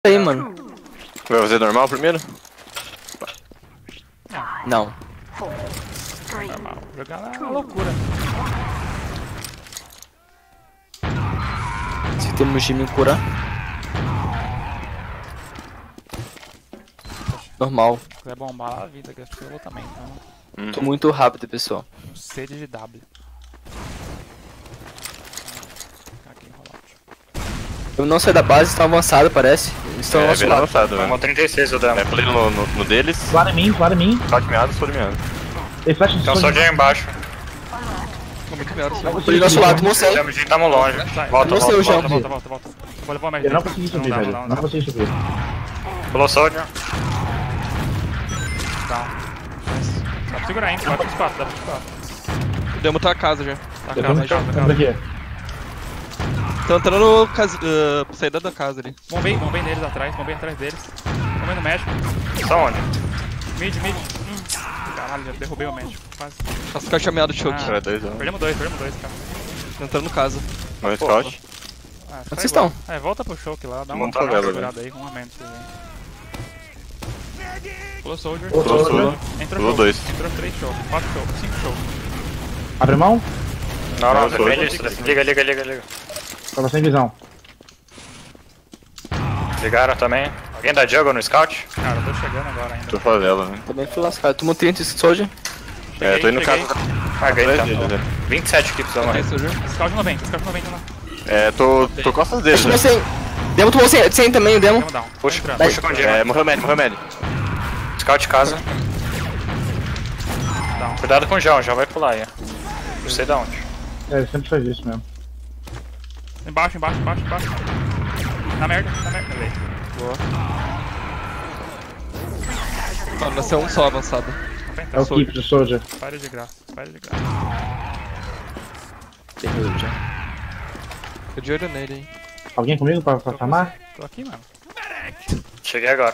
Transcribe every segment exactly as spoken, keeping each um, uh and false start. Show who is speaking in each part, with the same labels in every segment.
Speaker 1: aí, mano.
Speaker 2: Vai fazer normal primeiro?
Speaker 1: Não.
Speaker 3: Normal. Jogar na loucura.
Speaker 1: Se temos de me curar. Normal.
Speaker 3: Se quiser bombar a vida, que acho que eu vou também, então.
Speaker 2: Hum.
Speaker 1: Tô muito rápido, pessoal.
Speaker 3: Sede de W. Aqui enrolado.
Speaker 1: Eu não saí da base, estão avançados, parece. Eles estão ao
Speaker 2: É,
Speaker 1: nosso
Speaker 2: bem
Speaker 1: lado.
Speaker 2: avançado,
Speaker 4: Tomou
Speaker 2: velho.
Speaker 4: trinta e seis o dano.
Speaker 2: É, pulei no, no, no deles.
Speaker 5: Clara em mim, clara em mim.
Speaker 2: Shot meado, sou meado.
Speaker 5: Tem flash de
Speaker 4: Tem um
Speaker 5: soldier.
Speaker 4: soldier aí embaixo.
Speaker 3: Tô muito medo.
Speaker 1: Tô do nosso lado, tomou cem.
Speaker 4: Tamo de tamo longe.
Speaker 3: Sai,
Speaker 4: Volta,
Speaker 1: não sei o
Speaker 4: volta,
Speaker 1: jogo.
Speaker 4: volta.
Speaker 3: Volta, volta, volta. Vou levar a merda.
Speaker 5: Eu não consegui subir,
Speaker 3: dá,
Speaker 5: velho.
Speaker 3: Não,
Speaker 5: Não
Speaker 3: dá, não
Speaker 5: consegui subir.
Speaker 4: Pulou soldier.
Speaker 3: dá. Dá pra segurar, hein? Dá pra quatro, dá pra quatro.
Speaker 6: O Demo tá a casa já.
Speaker 3: Tá
Speaker 5: Eu
Speaker 3: casa,
Speaker 5: tô
Speaker 3: tá casa, tá
Speaker 5: no
Speaker 3: casa.
Speaker 5: aqui.
Speaker 6: Tá entrando casa, uh, saída da casa ali.
Speaker 3: Bombei, bombei neles atrás, bombei atrás deles. Bombei no médico.
Speaker 4: Só onde?
Speaker 3: Mid, mid. Hum. Caralho, já derrubei o médico. Quase.
Speaker 6: As caras chameadas de choke.
Speaker 3: Ah.
Speaker 2: Era dois, ó.
Speaker 3: Perdemos dois, perdemos dois, cara.
Speaker 6: Tá entrando casa.
Speaker 2: Mais scout.
Speaker 3: Ah,
Speaker 1: Onde
Speaker 3: sai
Speaker 1: vocês
Speaker 3: igual.
Speaker 1: estão?
Speaker 3: É, volta pro choke lá, dá uma
Speaker 2: Monta
Speaker 3: dá
Speaker 2: a
Speaker 3: uma
Speaker 2: vela,
Speaker 3: segurada aí, um aumento pra vocês aí. Pulou soldier.
Speaker 5: Pulou
Speaker 2: Pulou
Speaker 5: soldier.
Speaker 2: soldier.
Speaker 3: Entrou
Speaker 2: Pulou
Speaker 3: choke.
Speaker 2: dois.
Speaker 3: Entrou três choke, quatro choke, cinco choke.
Speaker 5: Abre mão.
Speaker 4: Não, não,
Speaker 2: Não,
Speaker 4: depende
Speaker 2: soldier.
Speaker 4: disso. Liga, liga, liga, liga.
Speaker 5: Tava sem visão.
Speaker 4: Ligaram também. Alguém dá jungle no scout?
Speaker 3: Cara, eu tô chegando agora ainda.
Speaker 2: Tô favela, né?
Speaker 1: Também fui lascado. Tomou trinta soldier.
Speaker 2: É, tô indo no
Speaker 3: cheguei.
Speaker 2: caso.
Speaker 4: Paguei,
Speaker 2: Atrás
Speaker 4: tá.
Speaker 2: deles, né?
Speaker 4: vinte e sete aqui, precisa morrer.
Speaker 6: Tem soldier.
Speaker 3: Scout noventa, Scout noventa lá.
Speaker 2: É, tô, tô costas deles,
Speaker 1: Tomou
Speaker 2: né?
Speaker 1: cem. Demo tomou cem, cem também, o Demo.
Speaker 3: Demo down.
Speaker 4: Puxa,
Speaker 3: Entrando.
Speaker 4: puxa com o
Speaker 2: É,
Speaker 4: Dino.
Speaker 2: morreu médio, morreu médio.
Speaker 4: Scout casa.
Speaker 3: Down.
Speaker 4: Cuidado com o João, já vai pular aí. Não sei de onde.
Speaker 5: É, ele sempre faz isso mesmo.
Speaker 3: Embaixo, embaixo, embaixo, embaixo. Na merda, na merda. Levei.
Speaker 6: Mano, vai ser um só avançado.
Speaker 5: É o keep do soldier.
Speaker 3: Pare de graça, pare de graça.
Speaker 1: Terror já.
Speaker 6: Tô de olho nele, hein.
Speaker 5: Alguém comigo pra, pra
Speaker 3: Tô
Speaker 5: farmar?
Speaker 3: Tô aqui, mano.
Speaker 4: Cheguei agora.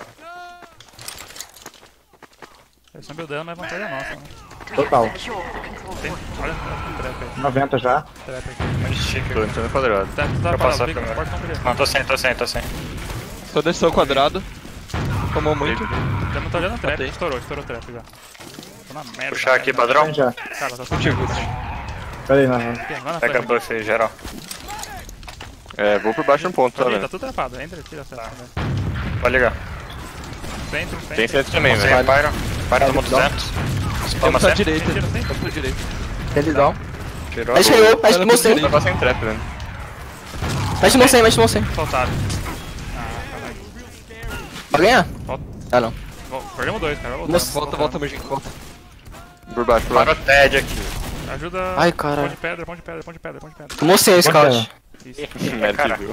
Speaker 3: Eles estão buildando, mas a vantagem é nossa, né?
Speaker 5: Total.
Speaker 3: Tem, olha, tem trap aí.
Speaker 5: noventa já.
Speaker 3: Trap aqui.
Speaker 4: Mas chique.
Speaker 2: Tô entrando no quadrado.
Speaker 3: Tá, tá
Speaker 4: Eu
Speaker 3: parado,
Speaker 4: passo
Speaker 3: liga,
Speaker 4: primeiro.
Speaker 3: porta não queria.
Speaker 4: Não, tô sem, tô sem, tô sem.
Speaker 6: Só desceu o quadrado. Tomou muito.
Speaker 3: Demo tá olhando trap,
Speaker 6: Matei.
Speaker 3: estourou, estourou trap já. Tô na merda.
Speaker 4: Puxar aqui,
Speaker 3: merda.
Speaker 4: padrão.
Speaker 5: Tem já.
Speaker 3: Cara, tá só
Speaker 6: Contigo.
Speaker 5: Pera aí, não.
Speaker 3: aqui, vai na
Speaker 4: Pega a
Speaker 3: frente.
Speaker 4: buff aí, geral.
Speaker 2: É, vou por baixo um ponto, tá
Speaker 3: Tá, tá
Speaker 2: vendo?
Speaker 3: tudo trapado, entra aqui, dá certo. né?
Speaker 4: Pode ligar.
Speaker 3: Centro,
Speaker 2: Tem
Speaker 3: centro.
Speaker 2: centro também,
Speaker 4: Sem
Speaker 2: velho.
Speaker 4: Pyro. Pyro tomou duzentos. Spama
Speaker 6: Demo tá à
Speaker 4: sempre.
Speaker 6: direita.
Speaker 3: Tira, tira.
Speaker 6: Tá pra direita.
Speaker 1: Ele down.
Speaker 4: Tirou.
Speaker 1: A gente ganhou, a gente
Speaker 6: Cara,
Speaker 1: tomou
Speaker 6: tô
Speaker 1: cem.
Speaker 6: direito.
Speaker 2: Tá sem trap, velho.
Speaker 1: A gente tomou cem, a gente tomou cem.
Speaker 3: Soltado. Ah, caralho.
Speaker 1: Pra ganhar?
Speaker 3: Volta.
Speaker 1: Ah, não.
Speaker 3: Vol- Perdemos dois, cara. Voltando,
Speaker 1: Nossa,
Speaker 6: Volta, volta, Mergin, volta.
Speaker 2: Por baixo, por
Speaker 4: Para
Speaker 2: baixo.
Speaker 4: o Ted aqui.
Speaker 3: Ajuda.
Speaker 1: Ai,
Speaker 3: Pão
Speaker 1: caralho.
Speaker 3: de pedra, pão de pedra, pão de pedra, pão de pedra.
Speaker 1: Tomou cem, Scout.
Speaker 3: Isso.
Speaker 2: Médio
Speaker 4: Cara.
Speaker 2: que viu.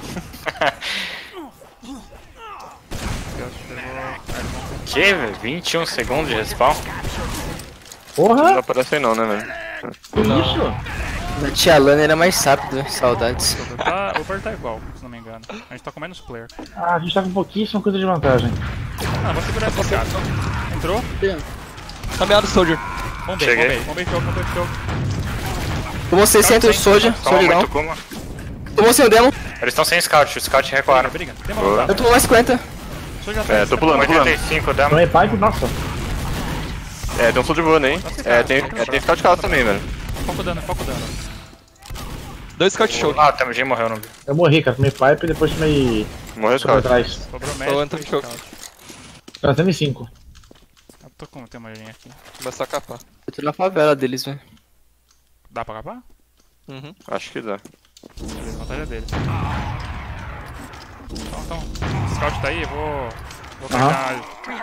Speaker 4: Que, velho? vinte e um segundos de respawn?
Speaker 2: Não
Speaker 5: Porra!
Speaker 2: aparece aí não, né, velho?
Speaker 5: Que isso?
Speaker 1: A tia Lana era mais rápido, né? Saudades.
Speaker 3: Tá, o Uber tá igual, se não me engano. A gente tá com menos player.
Speaker 5: Ah, a gente tá com pouquíssima coisa de vantagem.
Speaker 3: Ah, vou segurar esse cara. Entrou?
Speaker 6: Chameado soldier.
Speaker 3: Bombei,
Speaker 4: Cheguei.
Speaker 3: bombei, bombei choke, bombei choke.
Speaker 1: Tomou seiscentos soldier,
Speaker 4: Toma
Speaker 1: soldier down.
Speaker 4: muito Kuma.
Speaker 1: Tomou cem o Demo.
Speaker 4: Eles estão sem scout, o scout recuaram.
Speaker 3: Briga, briga. Tem uma
Speaker 2: Boa.
Speaker 3: luta.
Speaker 1: Eu tomo mais cinquenta.
Speaker 3: Soldier
Speaker 2: É,
Speaker 3: atrás.
Speaker 2: tô pulando, tô pulando.
Speaker 4: oitenta e cinco dano.
Speaker 5: Tomei pipe, nossa.
Speaker 2: É, tem um soldier voando aí. É, tem, é, tem scout casa também, velho.
Speaker 3: Foco dano, foco dano.
Speaker 6: Dois scout choke.
Speaker 4: Ah, o Jim morreu, não vi.
Speaker 5: Eu morri, cara. Tomei pipe e depois tomei.
Speaker 2: Morreu o
Speaker 5: Pra
Speaker 2: scout.
Speaker 5: trás.
Speaker 3: Sobrou médico.
Speaker 6: entrando em choke.
Speaker 5: trazendo cinco.
Speaker 3: Eu tô com tem uma linha aqui.
Speaker 6: Começar a capar.
Speaker 1: Eu tô na favela deles, velho.
Speaker 3: Dá pra capar?
Speaker 6: Uhum.
Speaker 2: Acho que dá.
Speaker 3: Beleza, vantagem é dele. Então, então, o scout tá aí, eu vou. Vou pegar.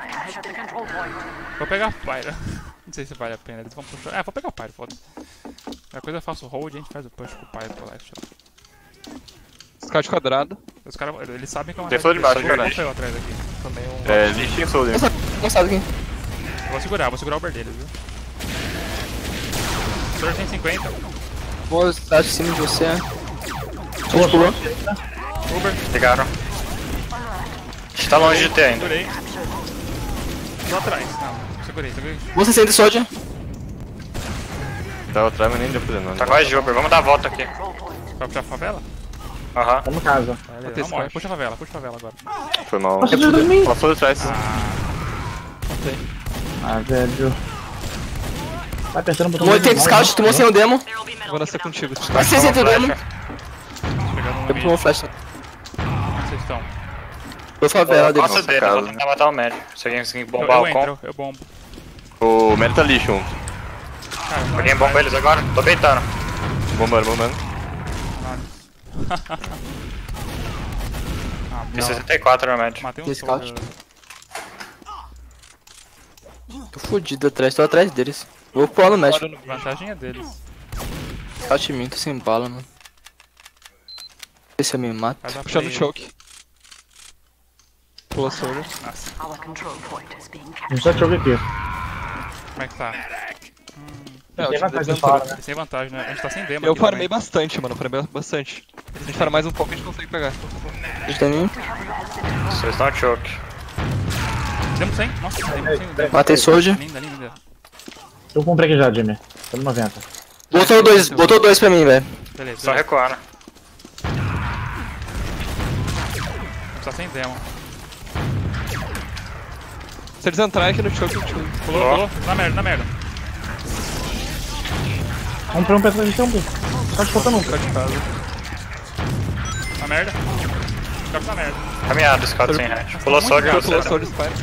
Speaker 3: Vou pegar a Pyra. Não sei se vale a pena, eles vão puxar. É, vou pegar o Pyro, foda. A coisa eu faço o hold e a gente faz o push com o Pyro pro left.
Speaker 6: Scout quadrado.
Speaker 3: Os caras, eles sabem que é uma
Speaker 2: Tem flor de baixo,
Speaker 3: Vou
Speaker 2: cara.
Speaker 3: pegar atrás aqui.
Speaker 6: Também um.
Speaker 2: É, existe em soldier.
Speaker 1: Moçada aqui.
Speaker 3: Eu vou segurar, vou segurar o Uber deles, viu? Soldier cento e cinquenta.
Speaker 1: Vou estar em cima de você.
Speaker 5: Boa,
Speaker 1: pulou.
Speaker 3: Uber,
Speaker 4: Ligaram. A gente tá longe de ter ainda.
Speaker 3: segurei. Tô atrás. Não, segurei, segurei.
Speaker 1: Vou sessenta soldier.
Speaker 2: Tava atrás, mas nem deu pra fazer nada.
Speaker 4: Tá quase de Uber, vamos dar a volta aqui.
Speaker 3: Vai puxar a favela?
Speaker 4: Aham.
Speaker 5: Tá em casa.
Speaker 3: Beleza, não morre. Puxa a favela, puxa a favela agora.
Speaker 2: Foi mal.
Speaker 5: Nossa, ajuda em mim!
Speaker 2: Passou de trás.
Speaker 5: Ah, velho. Vai apertando o botão.
Speaker 1: Tomou oitenta scout, tomou sem o demo.
Speaker 6: Vou nascer contigo.
Speaker 1: Vai sessenta o demo.
Speaker 3: Pegando um
Speaker 1: Eu
Speaker 3: mid.
Speaker 1: tomou flash.
Speaker 3: Onde vocês estão?
Speaker 1: Tô favela dele.
Speaker 4: Nossa dele, eu vou tentar matar o médio. Se alguém conseguir
Speaker 3: Eu,
Speaker 4: bombar
Speaker 3: eu
Speaker 4: o com.
Speaker 3: entro, eu bombo.
Speaker 2: O Mero tá ali junto.
Speaker 3: Cara, vai,
Speaker 4: Alguém
Speaker 3: vai.
Speaker 4: bomba eles agora? Tô beitando.
Speaker 2: Bombando, bombando.
Speaker 3: Ah,
Speaker 4: Tem
Speaker 3: não.
Speaker 4: sessenta e quatro no médio.
Speaker 3: Matei um
Speaker 1: Tem scout?
Speaker 3: soldier.
Speaker 1: Tô fudido atrás, tô atrás deles. Vou pular no médico.
Speaker 3: Vantagem é deles.
Speaker 1: Scout em mim, tô sem bala, mano. Vê se eu me mato.
Speaker 3: Vai dar
Speaker 6: Puxando o
Speaker 3: play.
Speaker 6: choke. Pula soldier.
Speaker 3: Nossa,
Speaker 5: A gente tá choke aqui.
Speaker 3: como é que tá?
Speaker 6: É,
Speaker 5: Tem
Speaker 6: o
Speaker 5: vantagem
Speaker 6: time
Speaker 5: de fala, né?
Speaker 3: Tem sem vantagem, né? A gente tá sem demo
Speaker 6: Eu
Speaker 3: aqui
Speaker 6: farmei
Speaker 3: também.
Speaker 6: bastante, mano. Farmei bastante. Se a gente farmar mais um pouco, a gente consegue pegar.
Speaker 1: A gente tá em mim.
Speaker 4: Vocês estão choke.
Speaker 3: Demo sem? Nossa, demo sem. Demo.
Speaker 1: Matei soldier.
Speaker 3: Linda, linda, linda.
Speaker 5: Eu comprei aqui já, Jimmy. Tô no noventa.
Speaker 1: Botou dois, botou dois pra mim, velho.
Speaker 3: Beleza,
Speaker 4: Só
Speaker 3: beleza.
Speaker 4: recuando.
Speaker 3: A gente tá sem demo.
Speaker 6: Se eles entrarem aqui no choke, eu tiro.
Speaker 3: Pulou, pulou. Na merda, na merda.
Speaker 5: Vamos pra um peça de campo. Tá te faltando um.
Speaker 6: Ficar de casa.
Speaker 3: Na merda. Fica na merda.
Speaker 4: Caminhado, scout sem hatch. Pulou soldier,
Speaker 3: Muito
Speaker 6: Pula
Speaker 4: você.
Speaker 6: soldier, spire.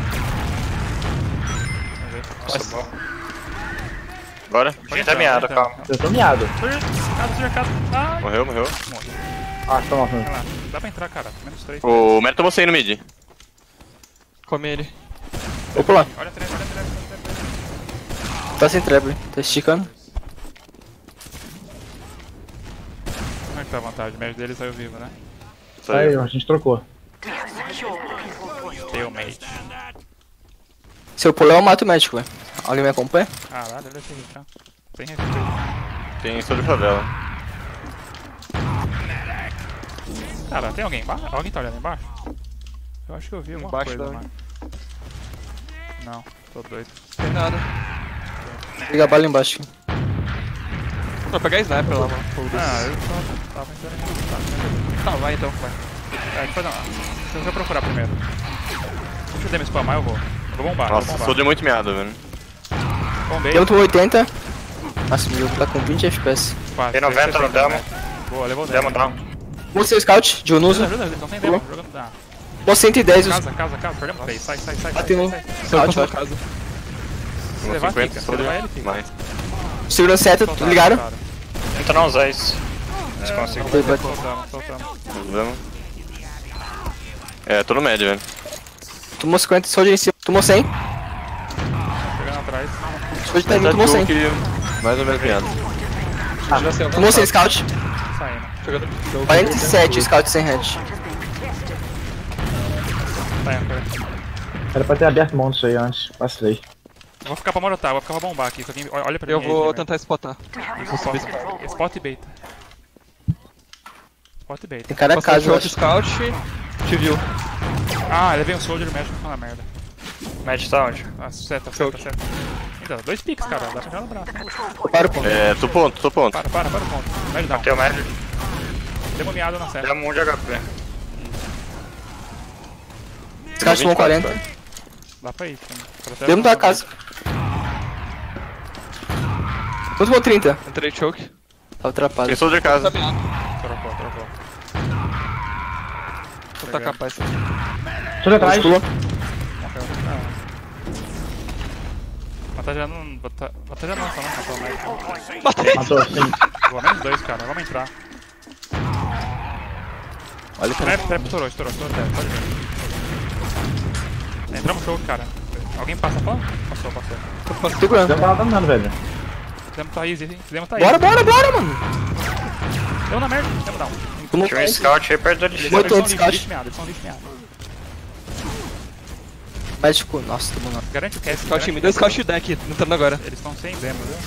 Speaker 4: Nossa, bom.
Speaker 2: Bora.
Speaker 4: Alguém tá miado, calma.
Speaker 5: Eu tô miado.
Speaker 3: Cercado, cercado. Ai.
Speaker 2: Morreu, morreu.
Speaker 5: Ah, tá morto.
Speaker 3: Vai lá. Dá pra entrar, cara. Menos três.
Speaker 2: O Mero tomou cem no mid.
Speaker 6: Come ele.
Speaker 1: Vou pular.
Speaker 3: Olha a trap, olha a trap, olha a trap.
Speaker 1: Tá sem trap, tá esticando.
Speaker 3: Como é que tá a vantagem? O médio dele saiu vivo, né?
Speaker 5: Aí, a gente trocou.
Speaker 3: Stalemate.
Speaker 1: Se eu pular, eu mato o médico, velho. Alguém me acompanha?
Speaker 3: Caralho, olha esse hit, ó. Tem respeito.
Speaker 2: Tem só de favela.
Speaker 3: Cara, tem alguém embaixo? Alguém tá olhando embaixo? Eu acho que eu vi alguma
Speaker 6: Embaixo
Speaker 3: coisa,
Speaker 6: da
Speaker 3: mano. Não, tô doido.
Speaker 6: Não tem nada.
Speaker 1: Liga a bala embaixo.
Speaker 6: Vou pegar sniper lá, mano. Foda-se.
Speaker 3: Ah, eu só tava entrando em
Speaker 6: Tá, vai então, vai.
Speaker 3: É, deixa eu fazer uma. Deixa eu procurar primeiro. Deixa eu der me spamar, eu vou. Eu vou bombar, eu
Speaker 2: Nossa,
Speaker 3: vou bombar.
Speaker 2: soldier muito miado, velho.
Speaker 3: Bombei.
Speaker 1: Eu tô oitenta. Nossa, meu jogo tá com vinte F P S.
Speaker 3: Quase,
Speaker 4: Tem noventa no demo.
Speaker 3: Boa, levou o
Speaker 4: Demo
Speaker 3: demo.
Speaker 4: down.
Speaker 1: Mostrei o scout, de
Speaker 3: Ajuda,
Speaker 1: Unusa.
Speaker 3: ajuda, eles estão sem demo. Jogando. Ah.
Speaker 1: Tô cento e dez. Os...
Speaker 3: Casa, casa, casa. Perdemos três. Sai, sai, sai.
Speaker 1: Bateu
Speaker 3: sai,
Speaker 1: um.
Speaker 3: sai, sai.
Speaker 6: Só
Speaker 1: Scout,
Speaker 6: passou
Speaker 1: vai.
Speaker 6: casa.
Speaker 3: Se levar,
Speaker 2: cinquenta
Speaker 3: fica. Se levar, ele
Speaker 2: soldier.
Speaker 3: fica.
Speaker 2: Mais.
Speaker 1: Segurando seta,
Speaker 3: Soltaram,
Speaker 1: ligaram?
Speaker 3: soltaram.
Speaker 4: Tenta não usar isso. Desconsigo.
Speaker 1: Bateu, bateu.
Speaker 3: Soltamos, soltamos.
Speaker 2: Vamos. É, tô no médio, velho.
Speaker 1: Tomou cinquenta, soldier em cima. Tomou cem.
Speaker 3: Pegando atrás.
Speaker 1: Soldier tá em mim, tomou cem.
Speaker 2: Mais ou menos miado.
Speaker 6: Já sei,
Speaker 1: Tomou cem scout.
Speaker 3: Saindo.
Speaker 6: Jogando.
Speaker 1: quarenta e sete scout sem head.
Speaker 3: Saindo, saindo.
Speaker 5: Era pra ter aberto monte isso aí antes. Vacilei.
Speaker 3: Eu vou ficar pra morotar, vou ficar pra bombar aqui. Se alguém olha pra
Speaker 6: Eu
Speaker 3: mim.
Speaker 6: vou
Speaker 3: aí,
Speaker 6: tentar spotar.
Speaker 3: Isso, spot, spot e baita. Spot e baita.
Speaker 1: Tem cara a
Speaker 6: Passou
Speaker 1: casa, eu
Speaker 6: choke,
Speaker 1: acho.
Speaker 6: scout. Te viu.
Speaker 3: Ah, levei um soldier médico na merda.
Speaker 4: Médio tá onde?
Speaker 3: Ah, seta, seta, seta. Então, dois picks, cara. Dá pra jogar no braço.
Speaker 1: Para o ponto.
Speaker 2: É, tô ponto, tô ponto.
Speaker 3: Para, para, para o ponto. Médio down.
Speaker 4: Tem o médio.
Speaker 3: Deu uma miada na seta.
Speaker 4: Demo um de H P.
Speaker 1: Scout tomou quarenta.
Speaker 3: Dá pra ir, time. Protege
Speaker 1: Dentro da
Speaker 3: nossa
Speaker 1: casa. Quanto tomou trinta?
Speaker 6: Entrei choke.
Speaker 1: Tá atrapado.
Speaker 2: Tem soldier casa.
Speaker 3: base. Trocou, trocou.
Speaker 6: Vou tacar a paz.
Speaker 5: Tô de atrás.
Speaker 1: Pulou.
Speaker 3: Morreu. Ah. Batalha não. bata- Batalha não, só não matou mais.
Speaker 5: Matou, sim.
Speaker 3: Boa, menos dois, cara. Vamos entrar.
Speaker 1: Olha o cara.
Speaker 3: Trap, trap, estourou, estourou, estourou, trap. Pode ver. Entramos no jogo, cara. Alguém passa a fã? Passou, passou.
Speaker 1: Segurando.
Speaker 5: Já tava dando, velho.
Speaker 3: Demo tá easy, hein? Demo tá easy.
Speaker 1: Bora, bora, bora, mano.
Speaker 3: Demo na merda. Demo down.
Speaker 1: Tomou
Speaker 4: Tinha um scout aí perto do lixo.
Speaker 3: Eles
Speaker 1: Muito
Speaker 3: são
Speaker 1: outro
Speaker 3: lixo,
Speaker 1: scout.
Speaker 3: lixo meado, eles são lixo meado.
Speaker 1: médico. Nossa, tomou não.
Speaker 3: Garante o cast.
Speaker 6: Scout me deu scout deck entrando agora.
Speaker 3: Eles estão sem demo, viu?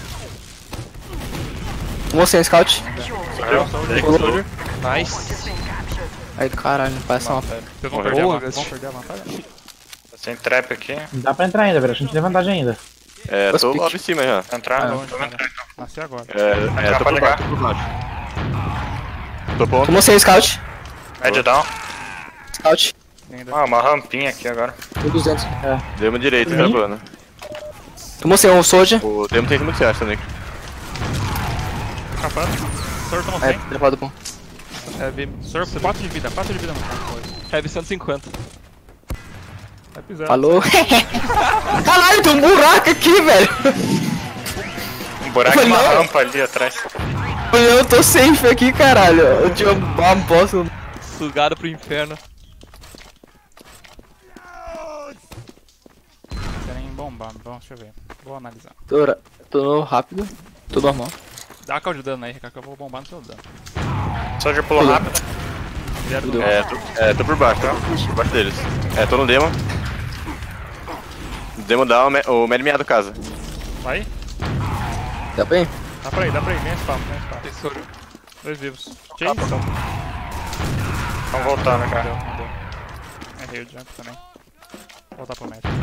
Speaker 1: Tomou cem scout.
Speaker 2: Soldier.
Speaker 6: Nice.
Speaker 1: Aí, caralho, não parece uma
Speaker 3: Vocês vão
Speaker 2: Morreu.
Speaker 3: perder, a,
Speaker 6: Boa,
Speaker 3: van- vão
Speaker 6: Gust.
Speaker 3: perder a vantagem?
Speaker 4: Sem trap aqui.
Speaker 5: Não dá pra entrar ainda, velho. A gente tem vantagem ainda.
Speaker 2: É, tô lá em cima já.
Speaker 4: Entrar?
Speaker 3: Tá
Speaker 4: Não.
Speaker 3: longe, cara. Nasci agora.
Speaker 2: É, é, tô
Speaker 4: pode
Speaker 2: por
Speaker 4: ligar.
Speaker 2: baixo, tô por baixo. Tô ponto.
Speaker 1: Tomou sem scout.
Speaker 4: Médio down.
Speaker 1: Scout.
Speaker 3: Ainda.
Speaker 4: Ah, uma rampinha aqui agora.
Speaker 1: mil e duzentos.
Speaker 2: Demo direito, gravando.
Speaker 1: Tomou sem um soldier.
Speaker 2: O demo tem como você acha, Nick.
Speaker 3: Capando. Sor tomou
Speaker 1: É,
Speaker 3: cem.
Speaker 1: travado bom.
Speaker 6: Heavy,
Speaker 3: Sor, quatro de vida, quatro de vida no campo.
Speaker 6: heavy cento e cinquenta.
Speaker 3: Vai pisar.
Speaker 1: Falou. Caralho, tem um buraco aqui, velho.
Speaker 4: Um buraco e uma
Speaker 1: Não.
Speaker 4: rampa ali atrás.
Speaker 1: Eu tô safe aqui, caralho. Eu tinha uma bosta.
Speaker 6: Sugado pro inferno.
Speaker 3: Querem bombar, vamos, deixa eu ver. Vou analisar.
Speaker 1: Tô, tô rápido. Tô normal.
Speaker 3: Dá caldo de dano aí, Ricardo, que eu vou bombar no seu dano.
Speaker 4: Soldier pulou rápido.
Speaker 3: Vieram do
Speaker 1: Deu.
Speaker 2: É, tô, é, tô por baixo, tá? Por baixo deles. É, tô no demo. Demo dá o, me, o médio meado casa.
Speaker 3: Vai?
Speaker 1: Tá bem?
Speaker 3: Dá pra ir, dá pra ir, vem espaço, vem espaço.
Speaker 6: Tem soro.
Speaker 3: Dois vivos. Chase?
Speaker 4: Vamos voltar, né,
Speaker 3: Não
Speaker 4: cara?
Speaker 3: deu, não deu. Errei o jump também. Vou voltar pro médico.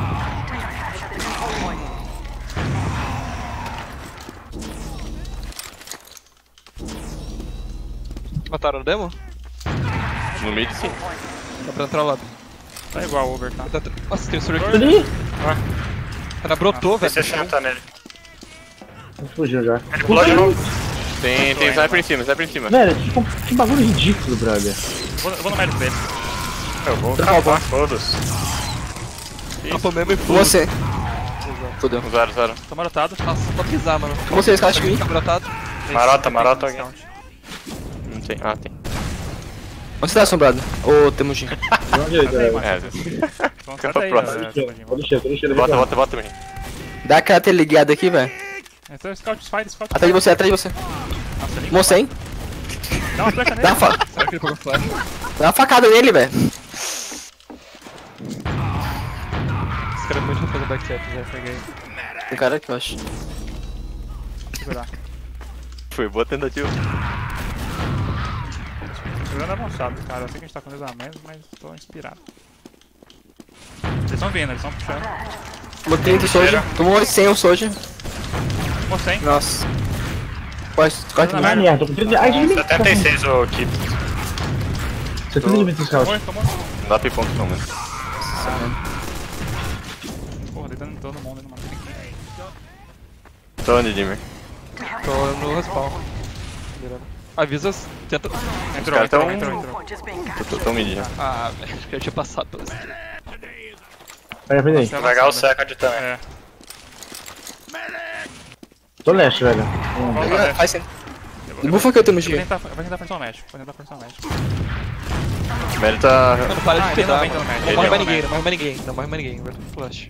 Speaker 6: Mataram o demo?
Speaker 2: No mid, sim.
Speaker 6: Dá pra entrar lá.
Speaker 3: Tá igual o over, tá?
Speaker 6: Tá- Nossa, tem um soro aqui.
Speaker 5: Ali!
Speaker 6: O cara brotou, velho.
Speaker 4: sessenta nele.
Speaker 5: Ele fugiu já.
Speaker 4: Ele pulou de novo.
Speaker 2: Tem, tem sniper em cima, sniper em cima.
Speaker 5: Velho, que, que bagulho ridículo, brother.
Speaker 3: Vou, eu vou no médico dele.
Speaker 4: Eu vou acabar todos.
Speaker 6: Tapou mesmo e
Speaker 1: Tomou
Speaker 6: full.
Speaker 1: sem. Fodeu.
Speaker 2: Zero, zero.
Speaker 3: Tô marotado.
Speaker 6: Nossa, só pra pisar, mano.
Speaker 1: Tomou sem scout em mim.
Speaker 6: Tá brotado.
Speaker 4: Marota, marota alguém.
Speaker 2: Não tem. Ah, tem.
Speaker 1: Onde você tá assombrado? Ô, Temujin.
Speaker 5: Onde ele,
Speaker 3: Aí,
Speaker 5: velho?
Speaker 3: mano.
Speaker 2: É,
Speaker 3: Vamos
Speaker 2: Fica
Speaker 3: até aí,
Speaker 2: próximo.
Speaker 3: né,
Speaker 5: Tô
Speaker 3: Timothy?
Speaker 5: lixando, tô lixando.
Speaker 2: bota, bota, bota, Temujin.
Speaker 1: Dá aquela teleguiada aqui, velho.
Speaker 3: Esse é o Scout Fight, Scout
Speaker 1: Atrás de você, atrás de você.
Speaker 3: Nossa, nem
Speaker 1: Tomou sem.
Speaker 3: dá uma flecha nele.
Speaker 1: Dá uma, fa...
Speaker 6: Será que ele pegou flash?
Speaker 1: Dá uma facada nele, velho.
Speaker 6: Esse cara é muito pra fazer backstep, velho.
Speaker 3: Peguei.
Speaker 1: Tem cara aqui, eu acho.
Speaker 3: Segurar.
Speaker 2: Foi boa tentativa.
Speaker 3: Segurando avançado, cara. Eu sei que a gente tá com dois a menos, mas tô inspirado. Eles estão vindo, eles estão puxando.
Speaker 1: Tomou trinta soldier. Tomou cem o soldier.
Speaker 3: Tomou cem.
Speaker 1: Nossa. Pode, corta
Speaker 3: Não,
Speaker 1: mais.
Speaker 5: Ah, merda, tô com trinta. Ai, de
Speaker 4: setenta e seis o Keep.
Speaker 5: setenta de vinte scout.
Speaker 3: Tomou, tomou.
Speaker 2: Não dá pra ir ponto não, mano.
Speaker 3: Porra, deitando em todo mundo, não matei ninguém.
Speaker 2: Tô onde, Jimmy?
Speaker 6: Tô no respawn. Avisa, tenta.
Speaker 3: Entrou,
Speaker 2: caras
Speaker 3: entrou,
Speaker 2: tão-
Speaker 3: entrou, entrou.
Speaker 2: Tô, tô, tô mid já.
Speaker 6: Ah, velho, acho que eu tinha passado pelas.
Speaker 5: Pega, pega aí.
Speaker 3: Tá
Speaker 4: Vai pegar o
Speaker 3: avançando.
Speaker 4: second também.
Speaker 3: É.
Speaker 5: Tô leste, velho.
Speaker 3: Vamos fazer.
Speaker 1: Faz sem.
Speaker 3: Eu vou-
Speaker 1: Bufa que eu tenho
Speaker 3: Vou
Speaker 1: Temujin.
Speaker 3: tentar, vou tentar forçar o médico. Vou tentar forçar o médico.
Speaker 2: O Mary tá.
Speaker 6: Mano, para
Speaker 3: Ah,
Speaker 6: de
Speaker 3: ele
Speaker 6: cuidar,
Speaker 3: não vem
Speaker 6: mano.
Speaker 3: pelo médico,
Speaker 6: Não
Speaker 3: ele
Speaker 6: morre
Speaker 3: não
Speaker 6: mais
Speaker 3: vem.
Speaker 6: ninguém, não morre mais ninguém. Não morre mais ninguém, vai pro flash.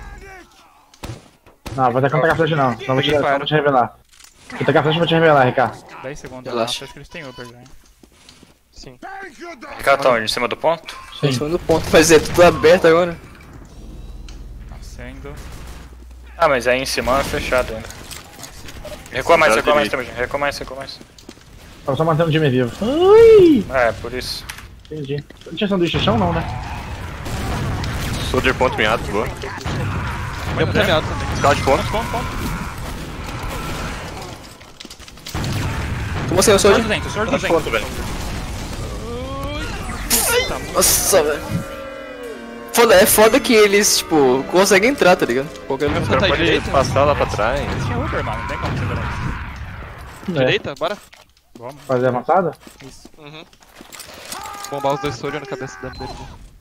Speaker 5: Não, vou tacar um flash não. Não vou te,
Speaker 6: Peguei
Speaker 5: não
Speaker 6: fire.
Speaker 5: vou te revelar. Vou tacar flash e vou te revelar, Ricardo.
Speaker 3: dez segundos.
Speaker 1: Relaxa.
Speaker 3: Acho que eles têm Uber já, hein.
Speaker 6: Sim.
Speaker 4: Ricardo tá onde? Em cima do ponto?
Speaker 1: Em cima do ponto. Mas é tudo aberto agora.
Speaker 3: Nascendo.
Speaker 4: Ah, mas aí em cima é fechado ainda. Recua mais,
Speaker 2: Zero
Speaker 4: recua mais,
Speaker 2: direito.
Speaker 4: Temujin. Recua mais, recua mais.
Speaker 5: Tava só mantendo o time vivo. Ai!
Speaker 4: É, por isso.
Speaker 5: Entendi. Não tinha sanduíche no chão, não, né?
Speaker 2: Soldier ponto miado, boa.
Speaker 6: Deu pro terminado também.
Speaker 2: Scout ponto.
Speaker 3: Ponto, ponto.
Speaker 1: Tomou sem o
Speaker 3: Sor
Speaker 1: soldier.
Speaker 3: duzentos, Sor duzentos.
Speaker 2: Ponto, velho.
Speaker 1: Nossa, velho. Foda, é foda que eles, tipo, conseguem entrar, tá ligado? Qualquer um.
Speaker 6: Tá aí,
Speaker 2: Pode
Speaker 6: direita?
Speaker 2: passar lá pra trás.
Speaker 3: Tinha Uber, mano. Não tem como segurar isso.
Speaker 5: É.
Speaker 6: Direita, bora.
Speaker 3: Vamos.
Speaker 5: Fazer a matada?
Speaker 3: Isso.
Speaker 6: Uhum. Bombar os dois Soldier na cabeça dele. dele.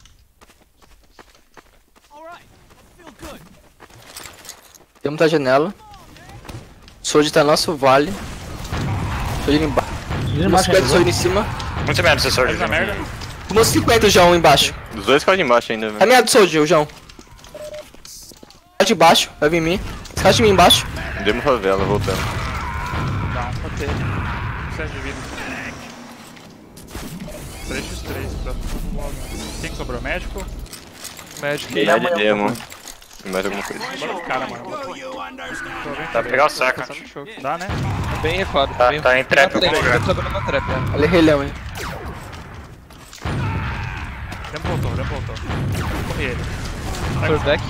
Speaker 1: Tem muita janela. Soldier tá no nosso vale. Soldier embaixo. Tomou cinquenta soldier em cima.
Speaker 4: Muito menos esse Soldier.
Speaker 3: Faz a merda.
Speaker 1: Tomou cinquenta o João embaixo.
Speaker 2: Os dois ficam embaixo ainda,
Speaker 1: Tá
Speaker 2: velho.
Speaker 1: meado soldier, o João. Scout embaixo, vai vir em mim. Scout em mim embaixo.
Speaker 2: Demo favela, voltando.
Speaker 3: Down. Ok. Sucesso de vida. três por três. Pra... Quem que sobrou? Médico?
Speaker 6: Magic.
Speaker 2: E é de demo. E mais alguma coisa.
Speaker 3: Bora os caras, mano.
Speaker 4: Dá pra pegar o
Speaker 6: Tá
Speaker 4: second.
Speaker 6: no choke.
Speaker 3: Dá, né?
Speaker 6: Tá bem recuado.
Speaker 4: Tá-
Speaker 6: bem...
Speaker 4: tá em trap
Speaker 6: Tá
Speaker 4: em algum lugar.
Speaker 6: Tá jogando uma trap, é.
Speaker 1: Olha Rei Leão aí.
Speaker 3: Demo voltou, Demo voltou. Corri ele.
Speaker 6: Sword back.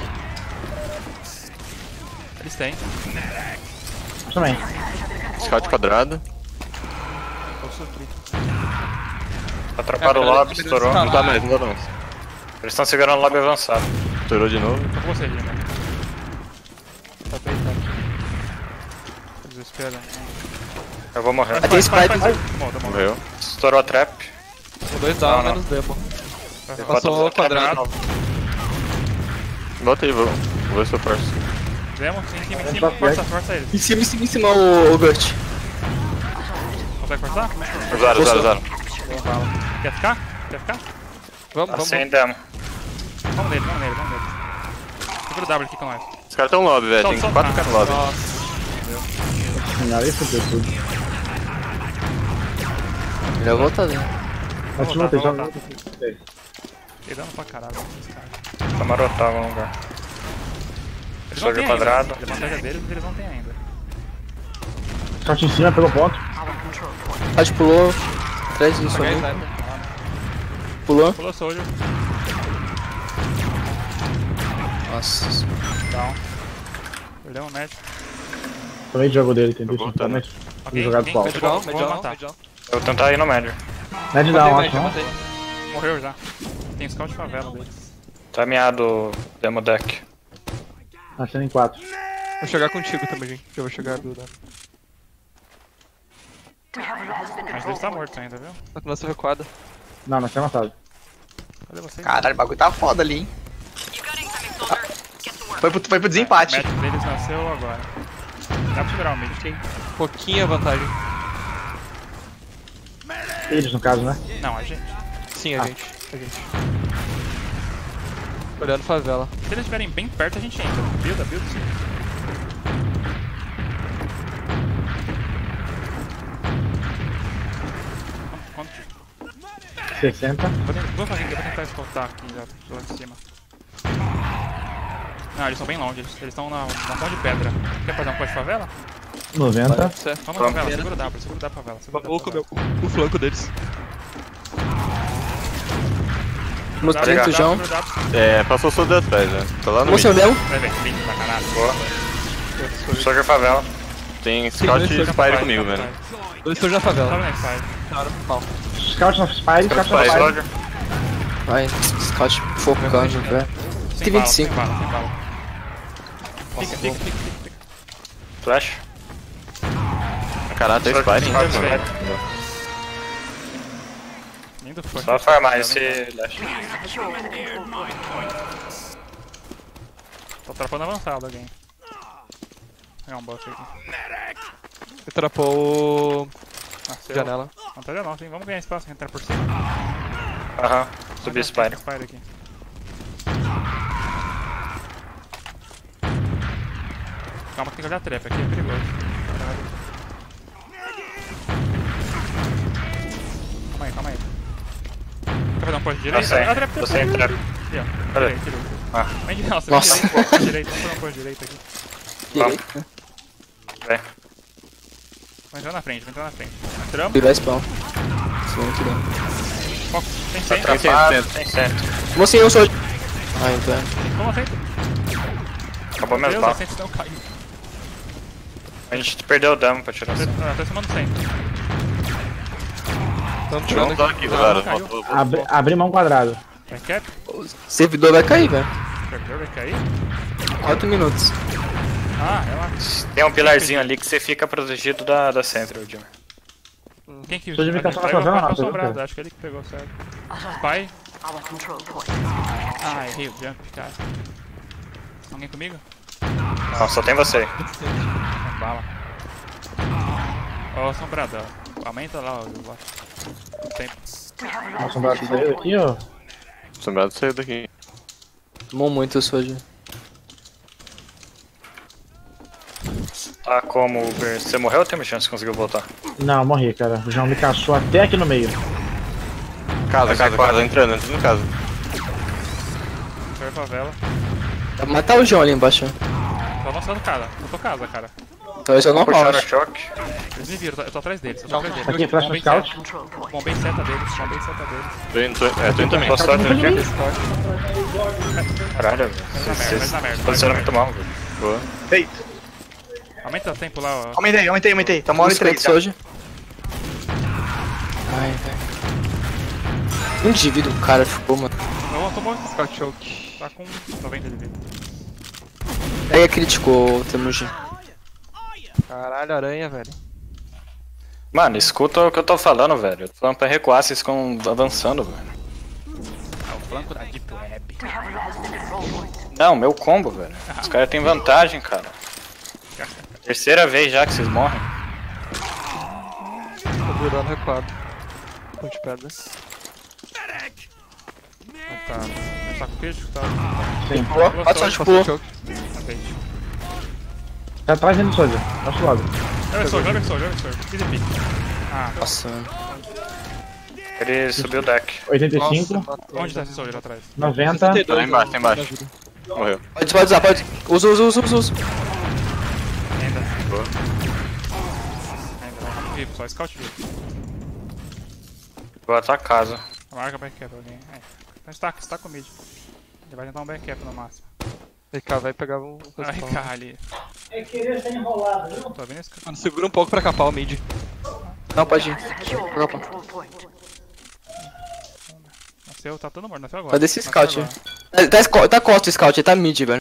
Speaker 3: Eles têm.
Speaker 5: Também.
Speaker 2: Scout quadrado.
Speaker 3: O suprir.
Speaker 4: Atraparam o
Speaker 6: É,
Speaker 4: lobby,
Speaker 6: beleza,
Speaker 4: estourou.
Speaker 6: tá.
Speaker 2: Não tá mais, não tá mais.
Speaker 4: Eles estão segurando o lobby avançado.
Speaker 2: Estourou de novo.
Speaker 3: Tô com você, Gina. Tá deitado. Tô desesperado.
Speaker 4: Eu vou morrer.
Speaker 1: Ah, tem Spike.
Speaker 3: Morreu, morreu.
Speaker 2: Morreu.
Speaker 4: Estourou a trap.
Speaker 6: Com dois down,
Speaker 4: Não, não.
Speaker 6: menos demo.
Speaker 3: Vai,
Speaker 6: Passou o quadrado.
Speaker 2: Volta aí, vou. Vou ver se eu forço.
Speaker 3: Demo, em cima, em cima. Força, força eles.
Speaker 1: Em cima, em cima, em cima, o, o Gurt.
Speaker 3: Consegue forçar?
Speaker 2: Usaram, usaram, usaram.
Speaker 3: Quer ficar? Quer ficar?
Speaker 6: Vamos,
Speaker 4: Tá
Speaker 6: vamos.
Speaker 4: sem demo.
Speaker 3: Vamos nele, vamos nele, vamos nele. Segura o W aqui com nós.
Speaker 2: Os caras tão lobby, velho. Tem
Speaker 3: Solta,
Speaker 2: quatro
Speaker 3: solta.
Speaker 2: caras no lobby.
Speaker 3: Nossa.
Speaker 5: Senhora, aí fudeu tudo.
Speaker 1: Já volta dentro.
Speaker 5: Mas
Speaker 3: Vou
Speaker 5: se não tem,
Speaker 3: voltar,
Speaker 5: só
Speaker 3: vou
Speaker 5: volta.
Speaker 3: Fiquei dando pra caralho esses caras.
Speaker 4: Tá marotado no lugar.
Speaker 3: Eles não
Speaker 4: Sobe
Speaker 3: têm
Speaker 4: quadrado.
Speaker 3: ainda. A vantagem deles é que eles não têm ainda.
Speaker 5: Shot em cima, pegou ponto.
Speaker 1: Pode pulou. Atrás do
Speaker 6: Paguei
Speaker 1: soninho.
Speaker 6: sniper.
Speaker 1: Pulou.
Speaker 3: Pulou Soldier.
Speaker 1: Nossa.
Speaker 3: Down. Perdemos o match.
Speaker 5: Tomei de jogo dele, entendeu?
Speaker 2: Tô voltando.
Speaker 5: Totalmente.
Speaker 3: Ok,
Speaker 5: jogado
Speaker 3: ok.
Speaker 5: pro alto.
Speaker 6: Med down,
Speaker 3: Vou
Speaker 6: med down,
Speaker 3: matar.
Speaker 6: med down.
Speaker 4: Eu vou tentar ir no médio.
Speaker 5: Med
Speaker 6: Matei,
Speaker 5: down,
Speaker 6: med,
Speaker 5: acho,
Speaker 6: já
Speaker 5: não?
Speaker 6: matei.
Speaker 3: Morreu já. Tem scout de favela deles.
Speaker 4: Tá meado o demo deck.
Speaker 5: Nascendo em quatro.
Speaker 6: Vou chegar contigo também, gente. Eu vou chegar do...
Speaker 3: Mas eles tá morto ainda, viu?
Speaker 6: Tá com nossa recuada.
Speaker 5: Não, nós temos matado.
Speaker 3: Cadê vocês?
Speaker 1: Caralho, o bagulho tá foda ali, hein? Foi pro, foi pro desempate.
Speaker 3: O match deles nasceu agora. Dá pra segurar o mid.
Speaker 6: Pouquinha vantagem.
Speaker 5: Eles, no caso, né?
Speaker 3: Não, a gente.
Speaker 6: Sim, a gente. A gente. Olhando favela.
Speaker 3: Se eles estiverem bem perto, a gente entra. Builda, builda, sim. Quanto?
Speaker 5: sessenta.
Speaker 3: Vou tentar, vou fazer, eu vou tentar escoltar aqui já, do lado de cima. Não, eles estão bem longe, eles estão na, na ponte de pedra. Quer fazer um push favela?
Speaker 5: noventa.
Speaker 6: Certo.
Speaker 3: Vamos na favela, segura o W, segura o W favela. Segura o
Speaker 6: Vou
Speaker 3: W
Speaker 6: comer o, o flanco deles.
Speaker 1: Mostrei
Speaker 3: favela.
Speaker 1: o João.
Speaker 3: Segura o W.
Speaker 2: É, passou o Soldier atrás, né? Tá lá no
Speaker 1: Mostrei o
Speaker 2: mid.
Speaker 1: Demo.
Speaker 3: Vai ver, lindo pra caralho.
Speaker 4: Boa. Soldier favela.
Speaker 2: Tem Scout e Spire comigo, velho.
Speaker 6: Dois surge na favela.
Speaker 3: Sobe na side.
Speaker 6: Claro, mal.
Speaker 5: Scout na Spire, Scout na
Speaker 2: Spire.
Speaker 5: Spire.
Speaker 4: Soldier.
Speaker 1: Vai, Scout focando, velho.
Speaker 3: Sem
Speaker 1: Tem
Speaker 3: bala,
Speaker 1: vinte e cinco.
Speaker 3: Sem bala, sem bala. Fica, fica, fica, fica, fica.
Speaker 4: Flash.
Speaker 2: Caralho, tem Spire ainda,
Speaker 4: Soldier.
Speaker 2: velho.
Speaker 3: Lindo push.
Speaker 4: Só farmar esse dash.
Speaker 3: Tô atrapando avançado alguém. Vou pegar um buff aqui.
Speaker 6: Atrapou o...
Speaker 3: Nasceu.
Speaker 6: janela.
Speaker 3: Vantagem nossa, hein? Vamos ganhar espaço, entrar por cima.
Speaker 4: Aham. Subi Spire.
Speaker 3: Spire aqui. Calma que tem que olhar a trap aqui, é perigoso. Calma aí, calma aí. Quer fazer um push
Speaker 4: Tô
Speaker 3: direito?
Speaker 4: sem.
Speaker 3: Ah, trap,
Speaker 4: Tô
Speaker 3: trap,
Speaker 4: sem
Speaker 3: trap.
Speaker 4: trap.
Speaker 3: Aqui, ó.
Speaker 4: Cadê?
Speaker 3: Direito, direito.
Speaker 4: Ah.
Speaker 3: Vem de nossa,
Speaker 1: Nossa.
Speaker 3: vem direito, push direito. Vamos fazer um push direito aqui.
Speaker 1: Direito.
Speaker 4: Vem.
Speaker 3: Vai entrar na frente, vai entrar na frente. Entramos.
Speaker 1: Virar spawn. Sim, muito bem.
Speaker 3: Foco. Tem
Speaker 4: Tá
Speaker 3: cem.
Speaker 4: atrapado. Tem centro.
Speaker 1: Mostrei o Soldier. Ah, então.
Speaker 3: Vamos frente.
Speaker 4: Acabou minhas
Speaker 3: Deus,
Speaker 4: balas.
Speaker 3: a centro não caiu.
Speaker 4: A gente perdeu o dano pra tirar centro.
Speaker 3: Ah, tô em cima do centro.
Speaker 6: Estamos
Speaker 2: Tirou
Speaker 6: tirando
Speaker 2: um dano
Speaker 6: aqui.
Speaker 2: aqui, galera.
Speaker 3: caiu.
Speaker 2: Voltou.
Speaker 5: Abri, abri mão quadrado.
Speaker 3: Vai cap.
Speaker 1: O servidor vai cair, velho.
Speaker 3: O servidor vai cair.
Speaker 1: quatro minutos.
Speaker 3: Ah, relaxa.
Speaker 4: Tem um pilarzinho ali que você fica protegido da, da centro, Jimmy.
Speaker 3: Quem que
Speaker 5: Só de imitar
Speaker 3: Ah,
Speaker 5: só
Speaker 3: pegou
Speaker 5: na favela,
Speaker 3: a
Speaker 5: não,
Speaker 3: assombrada,
Speaker 5: tá
Speaker 3: acho que ele que pegou, certo. Spy. Ah, errei o jump, cara. Alguém comigo?
Speaker 4: Não, só tem você.
Speaker 3: Uma bala. Ó, assombrada, ó. Aumenta lá o o tempo.
Speaker 5: Nossa, um braço saiu aqui, ó.
Speaker 2: Sombrado saiu daqui.
Speaker 1: Tomou muito o Soldier.
Speaker 4: Tá como Uber. Você morreu ou tem uma chance de conseguir voltar?
Speaker 5: Não, morri, cara. O João me caçou até aqui no meio.
Speaker 2: Casa, casa, casa. Entrando, entrando em casa.
Speaker 3: Foi favela.
Speaker 1: Dá pra matar o João ali embaixo.
Speaker 3: Tô avançando casa. Eu tô casa, cara.
Speaker 1: Então esse é o normal,
Speaker 4: Puxaram
Speaker 1: acho.
Speaker 4: choque.
Speaker 3: Eles me viram, eu tô- eu tô atrás deles. Eu tô atrás deles.
Speaker 5: Aqui, flash no
Speaker 3: Bombei
Speaker 5: scout.
Speaker 3: seta. Bombei seta deles, bombei seta deles.
Speaker 2: Tô indo, tô indo. É, tô indo também.
Speaker 4: Tô só
Speaker 5: Tá
Speaker 4: aqui.
Speaker 5: aqui.
Speaker 4: Caralho, velho.
Speaker 3: Vai na merda, vai
Speaker 4: Vocês
Speaker 3: na merda.
Speaker 4: posicionam muito mal, velho.
Speaker 2: Boa.
Speaker 7: Feito.
Speaker 3: Aumenta o tempo lá, ó.
Speaker 7: Aumentei, aumentei, aumentei. Tá uma hora e
Speaker 1: Busca
Speaker 7: três.
Speaker 1: do Soldier. Indivíduo, cara, ficou, mano.
Speaker 3: Não, tomou.
Speaker 6: Scout choke.
Speaker 3: Tá com noventa de vida.
Speaker 1: Aí é crítico, Temujin.
Speaker 6: Caralho, aranha, velho.
Speaker 4: Mano, escuta o que eu tô falando, velho. Eu tô falando pra recuar, vocês ficam avançando, velho.
Speaker 3: Ah, o flanco da Deep Web.
Speaker 4: Não, meu combo, velho. Os caras têm vantagem, cara. Terceira vez já que vocês morrem.
Speaker 6: Tô virando recuado. Ponto de pedra.
Speaker 3: Ah, tá. Tá com crítico, tá?
Speaker 5: Sim.
Speaker 1: Pode só de
Speaker 6: Faço
Speaker 1: pulo.
Speaker 6: choke.
Speaker 3: Atende.
Speaker 5: Tá atrás dele, Soldier. Nosso lado.
Speaker 3: Joga o Sword, joga o Sword, joga o Sword. Easy pick. Ah,
Speaker 1: Nossa, mano.
Speaker 4: Ele subiu o deck.
Speaker 5: oitenta e
Speaker 6: Nossa,
Speaker 5: cinco,
Speaker 6: matou.
Speaker 3: onde tá esse Sword lá atrás?
Speaker 5: noventa.
Speaker 6: sessenta e dois,
Speaker 2: Tá lá embaixo,
Speaker 6: né?
Speaker 2: tá embaixo. Morreu.
Speaker 1: Pode, pode usar, pode. Usa, usa, usa, usa, usa.
Speaker 3: Ainda.
Speaker 2: Boa.
Speaker 3: Ainda, vai. Vivo, só scout vivo.
Speaker 4: Vou atacar a casa.
Speaker 3: Marca backup alguém. É. Então stack, stack com mid. Ele vai tentar um backup no máximo.
Speaker 6: V K vai pegar um.
Speaker 3: Vai
Speaker 6: respawn.
Speaker 3: cá ali.
Speaker 7: É querer ser enrolado, viu?
Speaker 3: Tô vendo esse cara.
Speaker 6: Mano, segura um pouco pra capar o mid.
Speaker 1: Não, pode ir. Opa.
Speaker 3: Nasceu, tá todo morto, nasceu agora.
Speaker 1: Vai desse
Speaker 3: Nasceu
Speaker 1: scout,
Speaker 3: agora.
Speaker 1: Tá, tá, esco- tá costa o scout, ele tá mid, velho.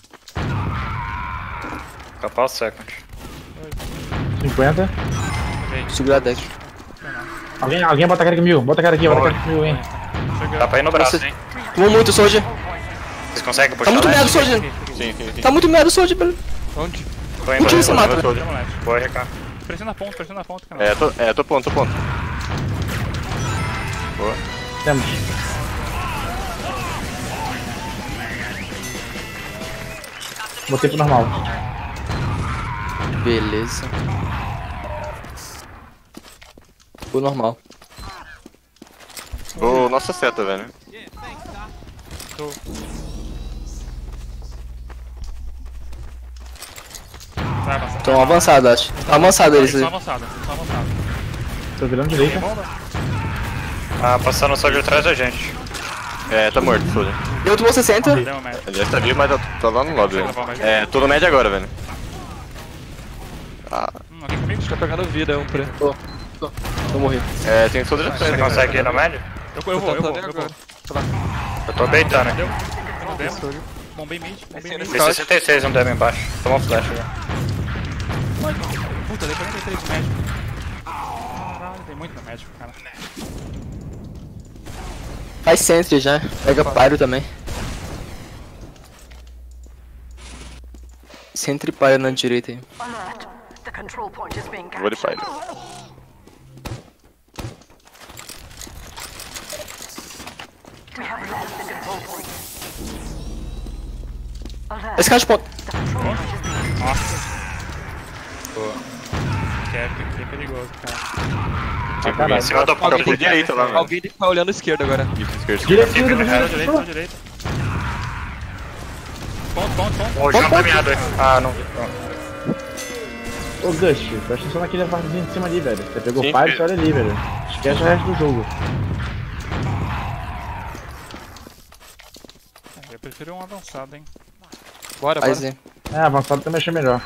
Speaker 4: Capar o second.
Speaker 5: cinquenta.
Speaker 1: Segura a deck.
Speaker 5: Alguém, alguém bota a cara aqui mil. Bota a cara aqui, bota a cara aqui mil, hein.
Speaker 3: Chega.
Speaker 4: Dá pra ir no braço,
Speaker 1: Nossa.
Speaker 4: hein?
Speaker 1: Tomou muito, Soldier.
Speaker 4: Vocês conseguem
Speaker 1: Tá
Speaker 4: puxar
Speaker 1: muito
Speaker 4: o
Speaker 1: merda,
Speaker 4: leste?
Speaker 1: Soldier.
Speaker 2: Sim, sim, sim.
Speaker 1: Tá muito merda, Soldier, velho.
Speaker 6: Onde?
Speaker 4: Tô indo,
Speaker 1: Continua esse
Speaker 4: tô indo.
Speaker 1: mata.
Speaker 2: Soldier.
Speaker 3: Vamos lá.
Speaker 4: Boa, R K.
Speaker 3: Pressiona a ponta, pressiona a ponta, cara.
Speaker 2: É, tô, é, tô ponto, tô ponto. Boa.
Speaker 5: Temos. Botei pro normal.
Speaker 1: Beleza. O normal.
Speaker 2: Ô, nossa seta, velho.
Speaker 3: Tô. Vai avançar.
Speaker 1: Tão avançado, acho. Tá avançado eles
Speaker 3: Eles
Speaker 1: aí.
Speaker 3: estão avançados, eles estão avançados.
Speaker 5: Tô virando direita.
Speaker 4: Ah, passando só de trás da gente.
Speaker 2: É, tá morto, Soldier.
Speaker 1: Eu tomou sessenta.
Speaker 3: Deu uma merda.
Speaker 2: Aliás, tá vivo, mas tá, tá lá no lobby, velho.
Speaker 3: levar mais.
Speaker 2: É, tô no médio agora, velho.
Speaker 3: Hum, alguém comigo?
Speaker 6: Tá pegando vida, é um pre.
Speaker 1: Tô. Tô. Eu morri.
Speaker 2: É, tem Soldier atrás,
Speaker 4: Você
Speaker 2: né?
Speaker 4: consegue ir no médio?
Speaker 3: Eu, eu vou, eu vou,
Speaker 6: tentando
Speaker 3: eu vou.
Speaker 6: agora.
Speaker 4: Eu tô beitando, hein?
Speaker 3: Deu? Eu não demo. Bombei mid, bombei mid.
Speaker 4: Tem sessenta e seis um demo embaixo. Toma um flash já.
Speaker 3: Puta, dei quarenta e três de médico. Caralho, dei muito no médico, cara.
Speaker 1: Faz sentry já. Pega pyro também. Sentry pyro na direita aí.
Speaker 8: Alert. The control point is being
Speaker 2: Vou de
Speaker 8: captured.
Speaker 2: pai.
Speaker 8: We have lost the control point. Alert.
Speaker 1: Esse cara de ponta.
Speaker 8: The control point is being
Speaker 3: Nossa.
Speaker 4: Boa.
Speaker 3: Cap aqui é perigoso, cara.
Speaker 2: Tem
Speaker 5: caralho.
Speaker 2: em cima da ponta
Speaker 6: Alguém
Speaker 2: por
Speaker 6: tem-
Speaker 2: direita lá, velho.
Speaker 6: Alguém tem que estar olhando a esquerda agora.
Speaker 2: Isso, esquerda.
Speaker 5: Direita,
Speaker 4: Fica
Speaker 5: direita,
Speaker 4: no
Speaker 3: Tô
Speaker 4: reto.
Speaker 3: direita, tô direita. Ponto, ponto, ponto.
Speaker 4: O João tá miado aí. Ah, não vi. Não.
Speaker 5: Ô, Gush, presta atenção naquele partezinho de cima ali, velho. Você pegou
Speaker 2: Sim,
Speaker 5: o pai,
Speaker 2: filho.
Speaker 5: você olha ali, velho. Esquece o resto do jogo.
Speaker 3: Eu prefiro um avançado, hein.
Speaker 6: Bora,
Speaker 1: Faz
Speaker 6: bora.
Speaker 1: aí.
Speaker 5: É, avançado também achei melhor.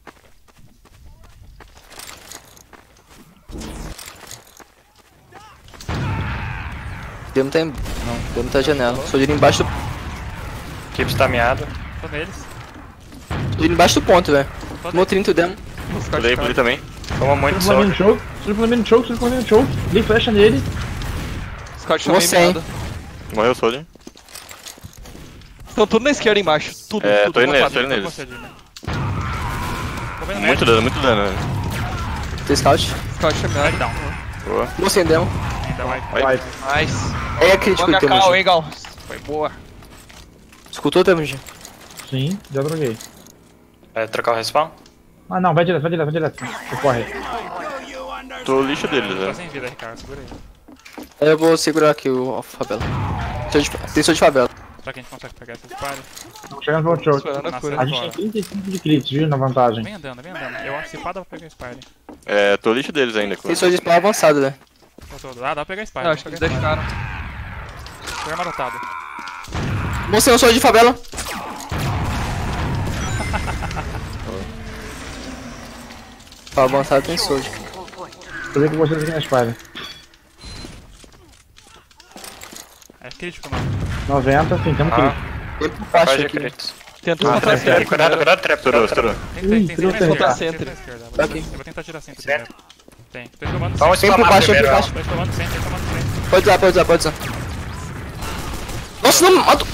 Speaker 1: Demo tá em... Não, Demo tá na janela. Soldier embaixo do...
Speaker 4: Keeps tá miado.
Speaker 3: Tô neles.
Speaker 1: Soldier embaixo do ponto, velho.
Speaker 3: Tô
Speaker 1: Tomou trinta o Demo.
Speaker 2: Pulei, pulei também.
Speaker 4: Toma muito
Speaker 5: Super Flamino
Speaker 4: soldier.
Speaker 5: choke, Super Flamino choke, Super Flamino choke. Dei flecha nele.
Speaker 6: Scout
Speaker 1: Tomou
Speaker 6: também
Speaker 1: cem.
Speaker 6: meado.
Speaker 2: Morreu o Soldier.
Speaker 6: Estão tudo na esquerda embaixo. Tudo,
Speaker 2: É,
Speaker 6: tudo.
Speaker 2: tô indo
Speaker 6: uma
Speaker 2: neles, tô
Speaker 6: quadra.
Speaker 2: indo
Speaker 3: Tô
Speaker 2: neles.
Speaker 3: com você, Jimmy. Tô vendo
Speaker 2: Muito
Speaker 3: médico.
Speaker 2: dano, muito dano, velho.
Speaker 1: Tem scout.
Speaker 6: Scout é meado.
Speaker 3: Down.
Speaker 2: Boa.
Speaker 1: Tomou sem Demo.
Speaker 3: Ainda vai.
Speaker 5: Vai.
Speaker 6: Nice.
Speaker 1: Aí é crítico
Speaker 6: Boa
Speaker 1: de
Speaker 6: Cacau,
Speaker 1: Temujin.
Speaker 6: hein, Gal. Foi boa.
Speaker 1: Escutou, Temujin?
Speaker 5: Sim, já droguei.
Speaker 4: Vai trocar o respawn?
Speaker 5: Ah, não, vai direto, vai direto, vai direto. Você corre.
Speaker 2: Tô lixo deles,
Speaker 3: Tá
Speaker 2: velho.
Speaker 3: sem vida, Ricardo. Segura aí.
Speaker 1: Aí eu vou segurar aqui o favela. Tem só de favela.
Speaker 3: Será que a gente consegue pegar esse disparo?
Speaker 5: Estamos chegando no choke.
Speaker 6: Esperando a
Speaker 3: Nasceu
Speaker 6: cura.
Speaker 5: A gente tem
Speaker 3: agora.
Speaker 5: trinta e cinco de crits, viu, na vantagem.
Speaker 3: Vem andando, vem andando. Eu acho que se pá dá pra pegar o Spire.
Speaker 2: É, tô lixo deles ainda,
Speaker 1: Tem
Speaker 2: claro.
Speaker 1: só de spam avançado, velho.
Speaker 3: Tô todo. Ah, dá pra pegar Spire.
Speaker 6: Eu acho que eles deixaram.
Speaker 3: Pegar marotado.
Speaker 1: Você não sou de favela. Pra avançado tem Soldier.
Speaker 8: control point.
Speaker 5: Tô vendo com vocês aqui na espada.
Speaker 3: crítico, não.
Speaker 5: noventa, sim, temos que ir.
Speaker 1: Tem por baixo
Speaker 4: Faz de
Speaker 1: aqui.
Speaker 4: crits.
Speaker 6: Tenta
Speaker 4: Ah,
Speaker 6: matar
Speaker 4: trap,
Speaker 6: sempre.
Speaker 4: cuidado, cuidado, trap,
Speaker 2: Estourou,
Speaker 4: cuidado,
Speaker 2: estourou.
Speaker 4: trap.
Speaker 3: Tem, tem, tem,
Speaker 5: Ih,
Speaker 3: tem,
Speaker 5: trouxe
Speaker 3: tem,
Speaker 5: aí.
Speaker 3: tem,
Speaker 6: Botar
Speaker 3: tem,
Speaker 6: center.
Speaker 3: tem, tem, tem,
Speaker 1: Tá aqui.
Speaker 3: Eu vou tentar tirar center
Speaker 4: Center?
Speaker 3: primeiro. Tem. Tô tomando
Speaker 4: Vamos
Speaker 1: Tem por
Speaker 4: spamar
Speaker 1: baixo, tem por
Speaker 4: primeiro.
Speaker 1: baixo.
Speaker 3: Tô tomando center, tô tomando center.
Speaker 1: Pode usar, pode usar, pode usar. Nossa, não, matou.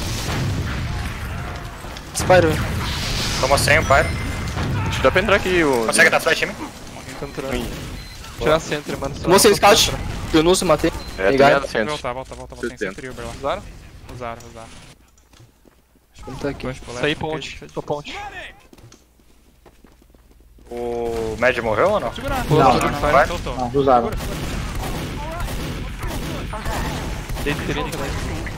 Speaker 1: Spyro.
Speaker 4: Tomou cem, o pai.
Speaker 2: Acho que dá pra entrar aqui o...
Speaker 4: Consegue dar flash em mim?
Speaker 6: Tirar center, mano.
Speaker 1: Tomou sem scout. Eu não se matei.
Speaker 2: É,
Speaker 1: Pegar.
Speaker 2: tem nada
Speaker 3: Vou
Speaker 2: centro.
Speaker 3: voltar, volta, volta, volta. Tem
Speaker 2: Center.
Speaker 3: center e Uber lá.
Speaker 6: Usaram?
Speaker 3: Usaram, usaram.
Speaker 1: Vamos tá aqui.
Speaker 3: Push pro
Speaker 6: Saí
Speaker 3: left,
Speaker 6: ponte.
Speaker 3: ok,
Speaker 6: Tô ponte.
Speaker 4: O Mad morreu ou não?
Speaker 3: Segura.
Speaker 6: Pô,
Speaker 3: Não,
Speaker 6: não,
Speaker 3: não,
Speaker 6: não,
Speaker 3: não,
Speaker 4: vai.
Speaker 3: soltou.
Speaker 5: Não, usaram.
Speaker 6: Dei crítica daí.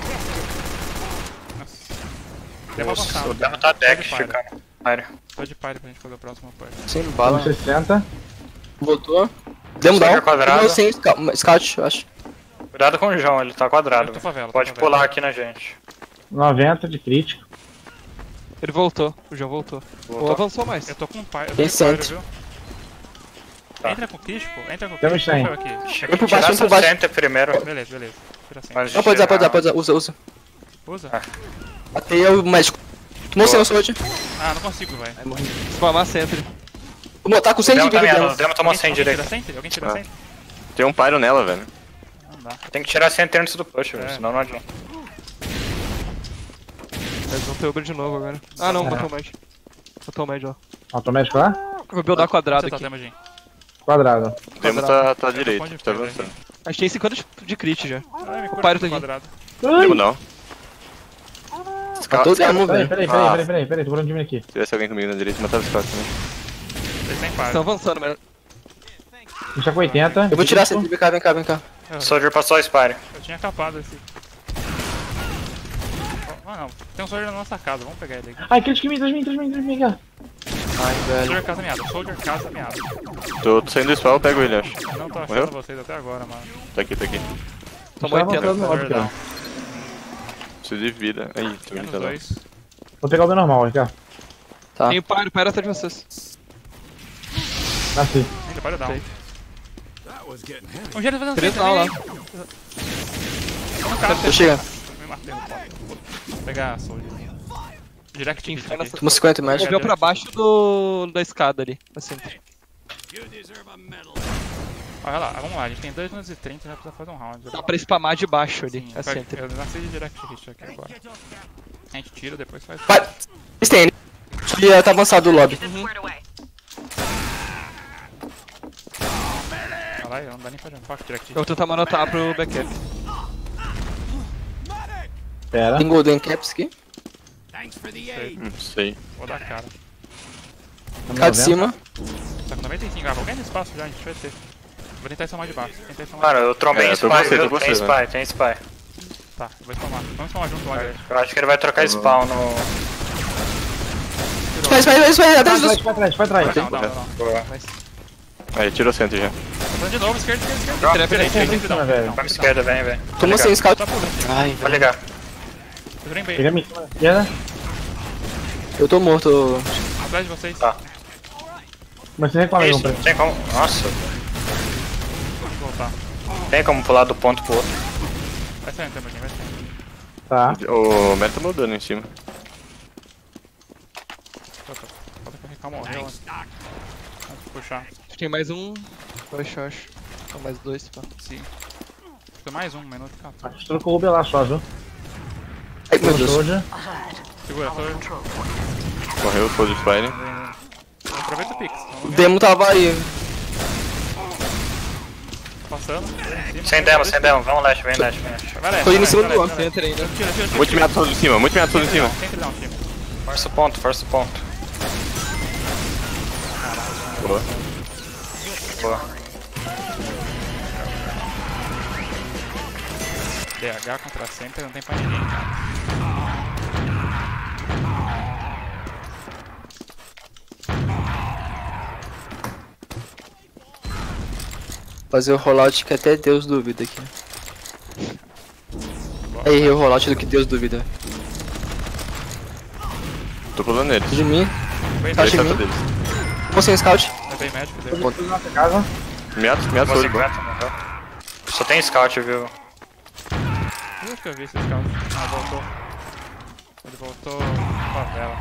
Speaker 3: Deu uma avançada.
Speaker 4: O demo tá deck,
Speaker 3: Tô de pyro.
Speaker 4: ficando. Área.
Speaker 3: Tô de pyre pra gente fazer o próximo push.
Speaker 1: Sem
Speaker 5: Temos
Speaker 1: bala.
Speaker 5: sessenta.
Speaker 1: Voltou. Demos
Speaker 4: Chega
Speaker 1: down.
Speaker 4: quadrado.
Speaker 1: Tomou sem scout, scout, eu acho.
Speaker 4: Cuidado com o João, ele tá quadrado.
Speaker 3: Eu tô favela, tô
Speaker 4: Pode
Speaker 3: favela.
Speaker 4: pular aqui na gente.
Speaker 5: noventa de crítico.
Speaker 6: Ele voltou. O João voltou. Ou
Speaker 4: Voltou.
Speaker 6: avançou mais.
Speaker 3: Eu tô com pyre. Eu tô
Speaker 1: Tem
Speaker 3: de pyre,
Speaker 1: cento.
Speaker 3: viu?
Speaker 4: Tá.
Speaker 3: Entra com crítico, entra com
Speaker 5: Temos
Speaker 3: crítico.
Speaker 5: cem.
Speaker 3: Aqui.
Speaker 4: Chega
Speaker 1: Vem por
Speaker 4: que
Speaker 1: baixo,
Speaker 4: tirar
Speaker 1: vem por baixo.
Speaker 4: sessenta primeiro.
Speaker 3: Beleza, beleza. Tira center.
Speaker 4: Mas
Speaker 1: Não, pode usar, pode usar,
Speaker 4: chegar-
Speaker 1: pode usar. Usa, usa.
Speaker 3: Usa.
Speaker 4: Ah.
Speaker 1: Matei o médico. Tomou sem o sword.
Speaker 3: Ah, não consigo, velho.
Speaker 6: Spamar center.
Speaker 1: Vou tá com
Speaker 4: O
Speaker 1: cem de
Speaker 4: demo tá
Speaker 1: vida.
Speaker 4: meado, o demo tomou
Speaker 3: Alguém-
Speaker 4: cem
Speaker 3: alguém
Speaker 4: direito.
Speaker 3: tira center? Alguém tira
Speaker 2: Ah.
Speaker 3: center?
Speaker 2: Tem um pyro nela, velho.
Speaker 3: Não dá.
Speaker 4: Tem que tirar cem antes do push, velho,
Speaker 3: É.
Speaker 4: senão não adianta.
Speaker 6: Eles vão ter Uber de novo agora. Ah não, botou o Mad. Botou o Mad lá.
Speaker 5: Automático lá?
Speaker 6: Vou buildar quadrado
Speaker 3: Você tá
Speaker 6: aqui.
Speaker 3: temagem.
Speaker 5: Quadrado.
Speaker 2: O demo tá, tá à direita,
Speaker 3: pode
Speaker 2: tá
Speaker 3: perder.
Speaker 2: avançando.
Speaker 6: A gente tem cinquenta de, de crit já.
Speaker 3: Ah, me
Speaker 6: O
Speaker 3: cura
Speaker 6: pyro
Speaker 3: no
Speaker 6: tá aqui.
Speaker 3: quadrado.
Speaker 2: Demo não.
Speaker 1: Matou o demo,
Speaker 5: Peraí,
Speaker 1: velho.
Speaker 5: peraí, peraí, peraí, peraí, peraí, tô curando de mim aqui.
Speaker 2: Se tivesse alguém comigo na direita, matava os caras também.
Speaker 3: Eles têm pyre.
Speaker 6: Estão avançando, mas.
Speaker 5: A gente tá com oitenta.
Speaker 1: Eu vou tirar cem. Vem cá, vem cá, vem cá.
Speaker 4: Soldier passou a Spire.
Speaker 3: Eu tinha capado esse. Ah não, tem um soldier na nossa casa, vamos pegar ele aqui.
Speaker 5: Ai, crítico em mim, trás de mim, trás de mim, trás de mim, cá.
Speaker 1: Ai, velho.
Speaker 3: Soldier casa meada, soldier casa meada.
Speaker 2: Tô, tô saindo do spawn, eu pego ele, acho.
Speaker 3: Eu não tô achando
Speaker 2: Morreu?
Speaker 3: vocês até agora, mano.
Speaker 2: Tá aqui, tá aqui.
Speaker 6: Tomou
Speaker 5: Tava
Speaker 6: oitenta.
Speaker 5: voltando no óbvio,
Speaker 3: Verdade.
Speaker 5: cara.
Speaker 2: Preciso de vida. Aí, tô
Speaker 3: Menos
Speaker 2: gritando.
Speaker 3: dois.
Speaker 5: Vou pegar o B normal, Ricardo.
Speaker 1: Tá.
Speaker 6: Tem o pyro, pyro atrás de vocês.
Speaker 5: Nasci.
Speaker 3: Ainda pode dar.
Speaker 6: Sei.
Speaker 3: Um jeito fazendo
Speaker 6: Três
Speaker 3: center
Speaker 6: lá, lá.
Speaker 3: ali. Tô no carro.
Speaker 1: Tô chegando.
Speaker 3: Me matei no pó. Vou pegar a soldier. Direct
Speaker 6: Tem
Speaker 3: hit
Speaker 6: fé
Speaker 3: aqui.
Speaker 6: nessa.
Speaker 1: Tomou cinquenta mais.
Speaker 6: Moveu pra baixo do. da escada ali. Assim.
Speaker 3: Olha lá, vamos lá, a gente tem dois minutos e trinta, já precisa fazer um round.
Speaker 6: Dá pra spamar de baixo ali.
Speaker 3: Sim,
Speaker 6: A
Speaker 3: pega-
Speaker 6: center.
Speaker 3: eu nasci de direct hit aqui agora. A gente tira, depois faz.
Speaker 1: Vai. Stay. Ele tá avançado do lobby.
Speaker 8: Squared away.
Speaker 3: Olha lá, não dá nem pra jump. Direct hit.
Speaker 6: Eu vou tentar manotar pro backup.
Speaker 5: Pera.
Speaker 1: Tem golden caps aqui.
Speaker 2: Não sei.
Speaker 3: Vou dar cara.
Speaker 1: Cá de cima.
Speaker 3: Tá com noventa e cinco, ah, alguém no espaço já, a gente vai ter. Vou tentar somar de baixo. Tentar somar
Speaker 4: Mano, eu trombei
Speaker 2: É,
Speaker 4: em
Speaker 2: eu tô
Speaker 4: Spy,
Speaker 2: com você,
Speaker 4: viu?
Speaker 2: tô com
Speaker 4: Tem
Speaker 2: você,
Speaker 4: Spy, tem Spy.
Speaker 3: de... Tá, vou spamar. Vamos spamar junto lá, gente.
Speaker 4: Eu acho que ele vai trocar spawn no...
Speaker 1: Vai, vai, vai, vai,
Speaker 5: Vai
Speaker 1: atrás
Speaker 5: atrás,
Speaker 1: dos...
Speaker 5: vai atrás, vai atrás.
Speaker 3: Não, não, não, não.
Speaker 4: Boa.
Speaker 2: Aí, tirou cento já.
Speaker 3: Tô fazendo de novo, esquerda, esquerda, esquerda.
Speaker 4: Drop,
Speaker 3: Direita,
Speaker 4: direita,
Speaker 3: direita,
Speaker 5: direita,
Speaker 3: não,
Speaker 5: velho.
Speaker 3: não,
Speaker 4: Vamos
Speaker 3: não.
Speaker 4: esquerda, vem, vem.
Speaker 1: Tomou sem scout.
Speaker 3: Tá pulando.
Speaker 1: Ai,
Speaker 4: Vou
Speaker 1: velho.
Speaker 4: ligar.
Speaker 3: Eu tô em bem.
Speaker 5: Pega a minha esquerda.
Speaker 1: Eu tô morto.
Speaker 3: Atrás de vocês.
Speaker 4: Tá.
Speaker 5: Mas você reclama aí,
Speaker 4: Isso,
Speaker 5: comprei.
Speaker 4: tem como... Nossa,
Speaker 3: Vou voltar.
Speaker 4: tem como pular do ponto pro outro.
Speaker 3: Vai saindo, Temagem, vai saindo.
Speaker 5: Tá.
Speaker 2: O Meta tá mudando em cima.
Speaker 3: Falta falta que o Rical morreu antes. Antes de puxar.
Speaker 6: Acho que tem mais um. Dois, eu acho. Ou mais dois, pá.
Speaker 3: Sim. Tem mais um, minuto e quatorze.
Speaker 5: A gente trocou o Uber lá só, viu?
Speaker 1: Ai, meu Deus.
Speaker 5: Soldier.
Speaker 3: Segura, tô.
Speaker 2: Morreu, foi do Spire.
Speaker 3: Aproveita o Pix.
Speaker 1: O demo tava aí.
Speaker 3: Passando. em cima.
Speaker 4: Sem demo, sem demo. Vamos leste, vem leste, vem leste.
Speaker 3: Vai, Leste,
Speaker 1: Tô indo em
Speaker 3: vai,
Speaker 1: cima
Speaker 3: vai,
Speaker 1: do
Speaker 3: vai,
Speaker 1: outro.
Speaker 3: vai.
Speaker 6: Center ainda.
Speaker 3: Tira, tira, tira.
Speaker 2: Muito meado todo em cima, muito meado todo em cima.
Speaker 3: Sempre dá um time.
Speaker 4: Força o ponto, força o ponto.
Speaker 2: Boa.
Speaker 4: Boa.
Speaker 3: D H contra Center, não tem pra ninguém, cara.
Speaker 1: Fazer o rollout que até Deus duvida aqui. Aí, o rollout do que Deus duvida.
Speaker 2: Tô pulando nele.
Speaker 1: De mim.
Speaker 3: Bem,
Speaker 1: Tá
Speaker 2: Ele
Speaker 1: de
Speaker 2: tá
Speaker 1: mim.
Speaker 2: deles.
Speaker 1: Tomou sem scout.
Speaker 3: é bem médico, deu.
Speaker 5: Vou na nossa casa.
Speaker 2: Meados, meados
Speaker 4: Tomou
Speaker 2: todo.
Speaker 4: cinquenta, morreu. Só tem scout, viu?
Speaker 3: vez que eu vi esses caras. Ah, voltou. Ele voltou pra favela.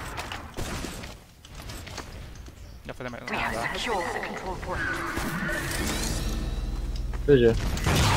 Speaker 3: Já falei mais.
Speaker 8: We have secured the control point.
Speaker 5: G G.